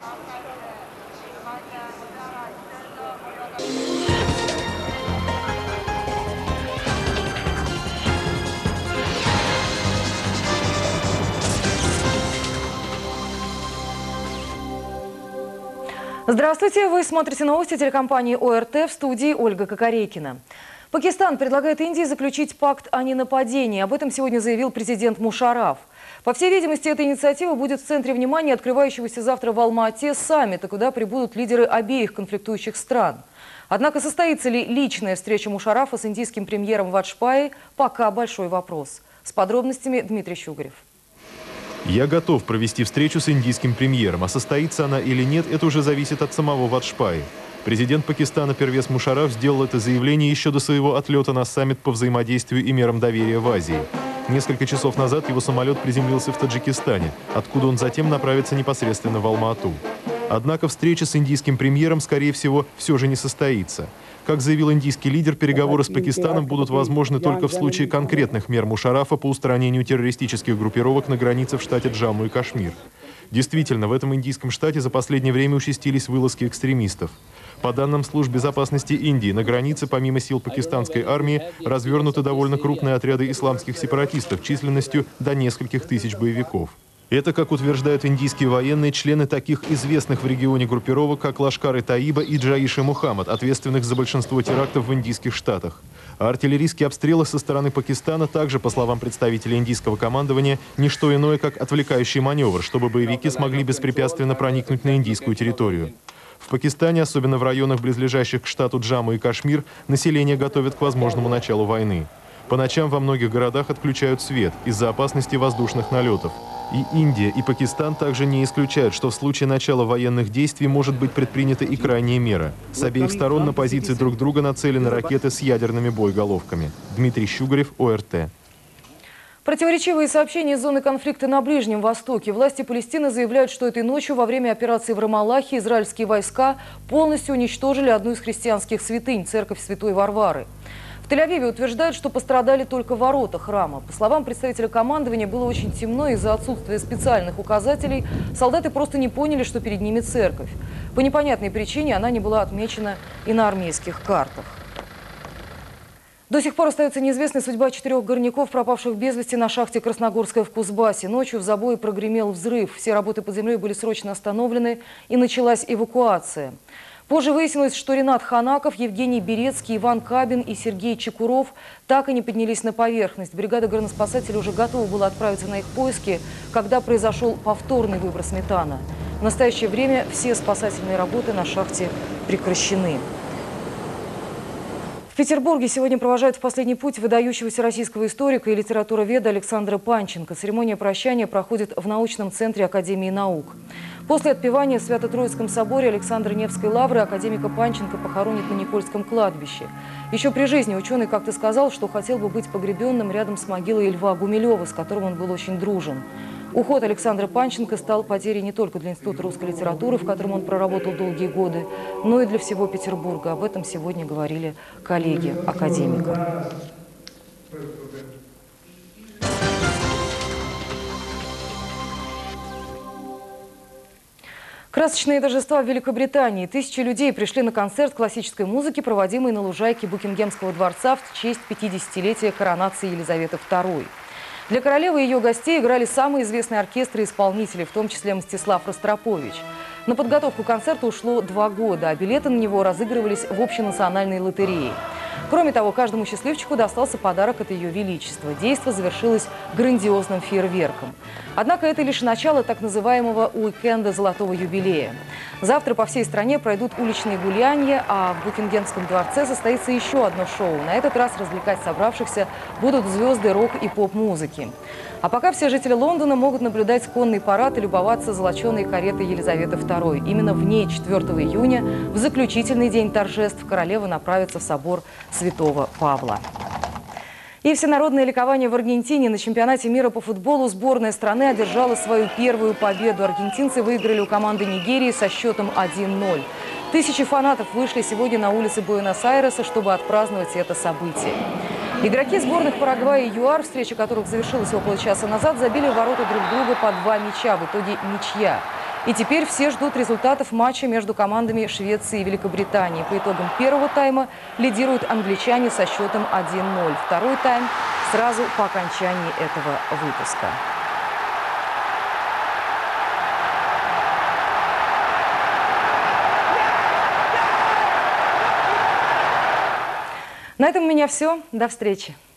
Здравствуйте, вы смотрите новости телекомпании ОРТ, в студии Ольга Кокорейкина. Пакистан предлагает Индии заключить пакт о ненападении. Об этом сегодня заявил президент Мушарраф. По всей видимости, эта инициатива будет в центре внимания открывающегося завтра в Алма-Ате саммита, куда прибудут лидеры обеих конфликтующих стран. Однако состоится ли личная встреча Мушаррафа с индийским премьером Ваджпаи, пока большой вопрос. С подробностями Дмитрий Щугарев. Я готов провести встречу с индийским премьером, а состоится она или нет, это уже зависит от самого Ваджпаи. Президент Пакистана Первез Мушарраф сделал это заявление еще до своего отлета на саммит по взаимодействию и мерам доверия в Азии. Несколько часов назад его самолет приземлился в Таджикистане, откуда он затем направится непосредственно в Алма-Ату. Однако встреча с индийским премьером, скорее всего, все же не состоится. Как заявил индийский лидер, переговоры с Пакистаном будут возможны только в случае конкретных мер Мушаррафа по устранению террористических группировок на границе в штате Джамму и Кашмир. Действительно, в этом индийском штате за последнее время участились вылазки экстремистов. По данным служб безопасности Индии, на границе помимо сил пакистанской армии развернуты довольно крупные отряды исламских сепаратистов численностью до нескольких тысяч боевиков. Это, как утверждают индийские военные, члены таких известных в регионе группировок, как Лашкар-и-Таиба и Джаиш-и-Мухаммад, ответственных за большинство терактов в индийских штатах. А артиллерийские обстрелы со стороны Пакистана также, по словам представителей индийского командования, не что иное, как отвлекающий маневр, чтобы боевики смогли беспрепятственно проникнуть на индийскую территорию. В Пакистане, особенно в районах, близлежащих к штату Джамму и Кашмир, население готовит к возможному началу войны. По ночам во многих городах отключают свет из-за опасности воздушных налетов. И Индия, и Пакистан также не исключают, что в случае начала военных действий может быть предпринята и крайняя мера. С обеих сторон на позиции друг друга нацелены ракеты с ядерными боеголовками. Дмитрий Щугарев, ОРТ. Противоречивые сообщения из зоны конфликта на Ближнем Востоке. Власти Палестины заявляют, что этой ночью во время операции в Рамаллахе израильские войска полностью уничтожили одну из христианских святынь – церковь Святой Варвары. В Тель-Авиве утверждают, что пострадали только ворота храма. По словам представителя командования, было очень темно из-за отсутствия специальных указателей. Солдаты просто не поняли, что перед ними церковь. По непонятной причине она не была отмечена и на армейских картах. До сих пор остается неизвестной судьба 4 горняков, пропавших без вести на шахте Красногорская в Кузбассе. Ночью в забое прогремел взрыв. Все работы под землей были срочно остановлены и началась эвакуация. Позже выяснилось, что Ренат Ханаков, Евгений Берецкий, Иван Кабин и Сергей Чекуров так и не поднялись на поверхность. Бригада горноспасателей уже готова была отправиться на их поиски, когда произошел повторный выброс метана. В настоящее время все спасательные работы на шахте прекращены. В Петербурге сегодня провожают в последний путь выдающегося российского историка и литературоведа Александра Панченко. Церемония прощания проходит в научном центре Академии наук. После отпевания в Свято-Троицком соборе Александра Невской лавры академика Панченко похоронят на Никольском кладбище. Еще при жизни ученый как-то сказал, что хотел бы быть погребенным рядом с могилой Льва Гумилева, с которым он был очень дружен. Уход Александра Панченко стал потерей не только для Института русской литературы, в котором он проработал долгие годы, но и для всего Петербурга. Об этом сегодня говорили коллеги академика. Красочные торжества в Великобритании. Тысячи людей пришли на концерт классической музыки, проводимый на лужайке Букингемского дворца в честь 50-летия коронации Елизаветы II. Для королевы и ее гостей играли самые известные оркестры и исполнители, в том числе Мстислав Ростропович. На подготовку концерта ушло 2 года, а билеты на него разыгрывались в общенациональной лотерее. Кроме того, каждому счастливчику достался подарок от Ее Величества. Действо завершилось грандиозным фейерверком. Однако это лишь начало так называемого уикенда золотого юбилея. Завтра по всей стране пройдут уличные гулянья, а в Букингемском дворце состоится еще одно шоу. На этот раз развлекать собравшихся будут звезды рок и поп-музыки. А пока все жители Лондона могут наблюдать конный парад и любоваться золоченой каретой Елизаветы II. Именно в ней 4 июня, в заключительный день торжеств, королева направится в собор Святого Павла. И всенародное ликование в Аргентине. На чемпионате мира по футболу сборная страны одержала свою первую победу. Аргентинцы выиграли у команды Нигерии со счетом 1-0. Тысячи фанатов вышли сегодня на улицы Буэнос-Айреса, чтобы отпраздновать это событие. Игроки сборных Парагвая и ЮАР, встреча которых завершилась около часа назад, забили в ворота друг друга по 2 мяча. В итоге ничья. И теперь все ждут результатов матча между командами Швеции и Великобритании. По итогам первого тайма лидируют англичане со счетом 1-0. Второй тайм сразу по окончании этого выпуска. На этом у меня все. До встречи.